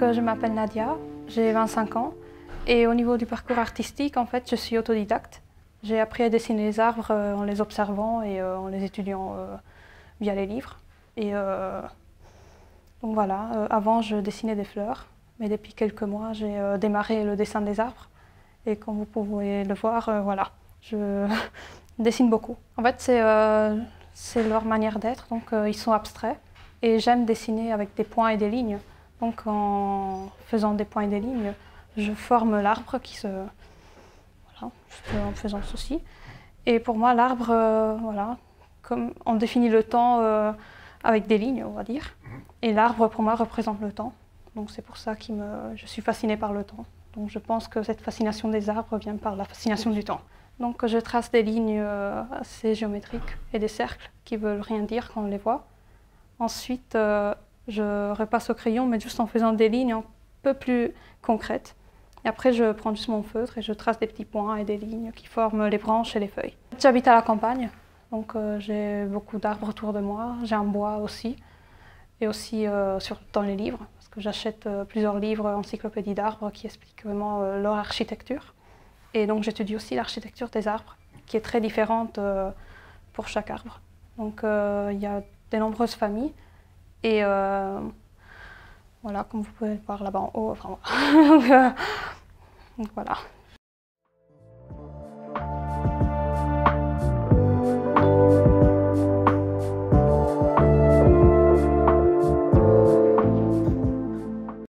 Je m'appelle Nadia, j'ai 25 ans et au niveau du parcours artistique, en fait, je suis autodidacte. J'ai appris à dessiner les arbres en les observant et en les étudiant via les livres. Et donc voilà, avant je dessinais des fleurs, mais depuis quelques mois j'ai démarré le dessin des arbres. Et comme vous pouvez le voir, voilà, je dessine beaucoup. En fait, c'est leur manière d'être, donc ils sont abstraits. Et j'aime dessiner avec des points et des lignes. Donc en faisant des points et des lignes, je forme l'arbre qui se... Voilà, en faisant ceci. Et pour moi, l'arbre, voilà, comme on définit le temps avec des lignes, on va dire. Et l'arbre, pour moi, représente le temps. Donc c'est pour ça que je suis fascinée par le temps. Donc je pense que cette fascination des arbres vient par la fascination du temps. Donc je trace des lignes assez géométriques et des cercles qui ne veulent rien dire quand on les voit. Ensuite, je repasse au crayon, mais juste en faisant des lignes un peu plus concrètes. Et après, je prends juste mon feutre et je trace des petits points et des lignes qui forment les branches et les feuilles. J'habite à la campagne, donc j'ai beaucoup d'arbres autour de moi. J'ai un bois aussi, et aussi dans les livres, parce que j'achète plusieurs livres, encyclopédies d'arbres qui expliquent vraiment leur architecture. Et donc j'étudie aussi l'architecture des arbres, qui est très différente pour chaque arbre. Donc il y a de nombreuses familles. Et voilà, comme vous pouvez le voir là-bas en haut, enfin, donc voilà.